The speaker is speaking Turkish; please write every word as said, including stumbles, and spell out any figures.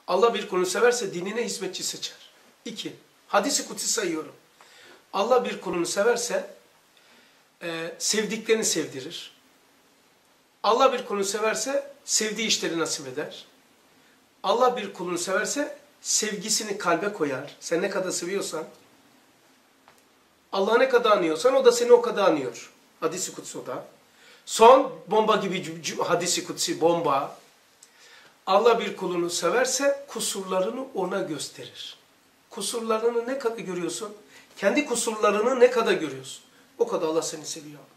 Allah bir kulunu severse dinine hizmetçi seçer. İki, hadis-i kutsi sayıyorum. Allah bir kulunu severse e, sevdiklerini sevdirir. Allah bir kulunu severse sevdiği işleri nasip eder. Allah bir kulunu severse sevgisini kalbe koyar. Sen ne kadar seviyorsan, Allah'ı ne kadar anıyorsan o da seni o kadar anıyor. Hadis-i kutsi o da. Son, bomba gibi hadis-i kutsi, bomba. Allah bir kulunu severse kusurlarını ona gösterir. Kusurlarını ne kadar görüyorsun? Kendi kusurlarını ne kadar görüyorsun? O kadar Allah seni seviyor.